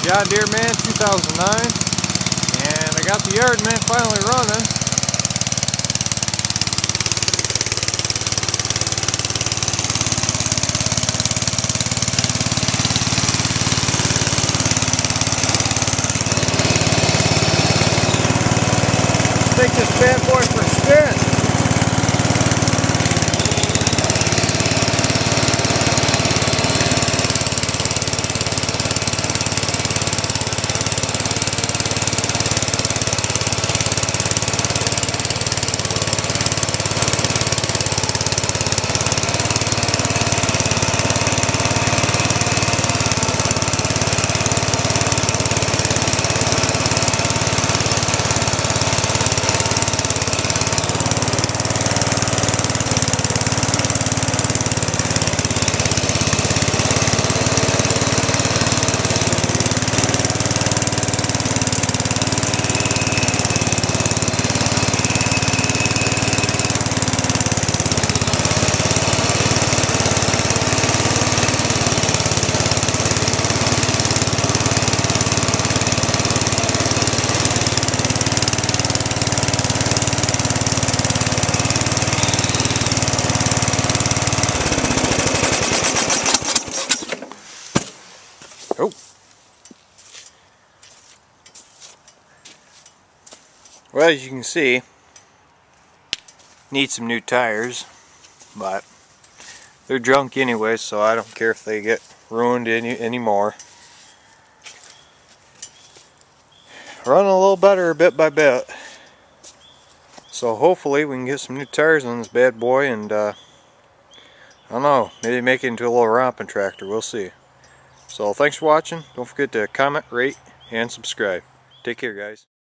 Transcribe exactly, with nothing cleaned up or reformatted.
John Deere Man two thousand nine, and I got the yard man finally running. Take this bad boy for a spin. Oh. Well, as you can see, need some new tires, but they're junk anyway, so I don't care if they get ruined any anymore. Running a little better bit by bit, so hopefully we can get some new tires on this bad boy, and uh, I don't know, maybe make it into a little romping tractor. We'll see. So thanks for watching. Don't forget to comment, rate, and subscribe. Take care, guys.